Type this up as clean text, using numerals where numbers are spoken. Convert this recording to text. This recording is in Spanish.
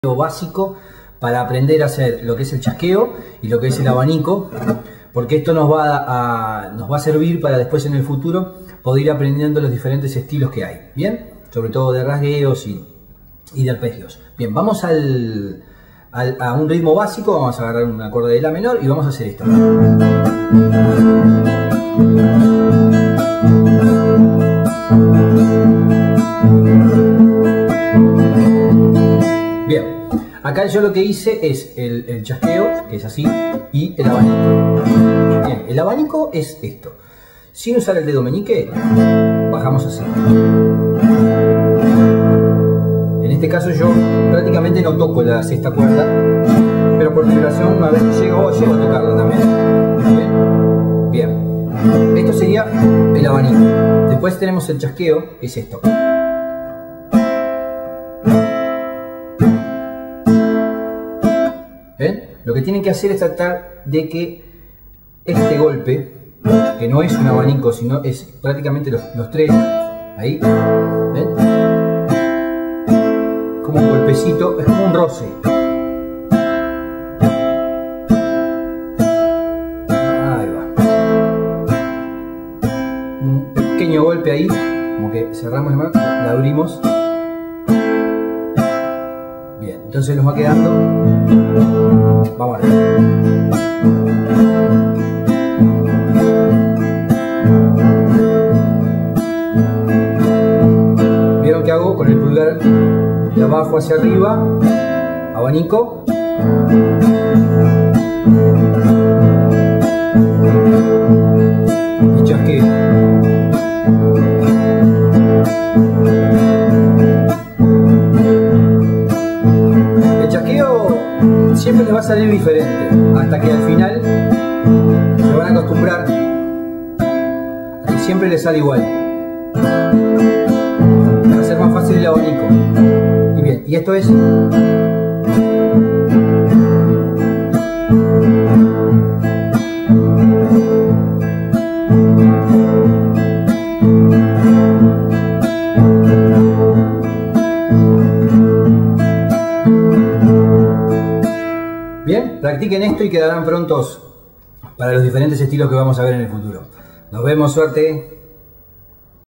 básico para aprender a hacer lo que es el chasqueo y lo que es el abanico, porque esto nos va a servir para después en el futuro poder ir aprendiendo los diferentes estilos que hay, ¿bien? Sobre todo de rasgueos y de arpegios. Bien, vamos a un ritmo básico, vamos a agarrar un acorde de la menor y vamos a hacer esto. Bien, acá yo lo que hice es el chasqueo, que es así, y el abanico. Bien, el abanico es esto. Sin usar el dedo meñique, bajamos así. En este caso yo prácticamente no toco la sexta cuerda, pero por vibración una vez que llego a tocarla también. Bien, esto sería el abanico. Después tenemos el chasqueo, que es esto. ¿Ven? Lo que tienen que hacer es tratar de que este golpe, que no es un abanico, sino es prácticamente los tres, ahí, ¿ven? Como un golpecito, es como un roce. Ahí va. Un pequeño golpe ahí, como que cerramos la mano, la abrimos. Bien, entonces nos va quedando. Vamos a ver. ¿Vieron qué hago? Con el pulgar de abajo hacia arriba, abanico. Y chasqueo. El chasqueo siempre les va a salir diferente, hasta que al final se van a acostumbrar a que siempre les sale igual. Va a ser más fácil el abanico. Y bien, y esto es. Bien, practiquen esto y quedarán prontos para los diferentes estilos que vamos a ver en el futuro. Nos vemos, suerte.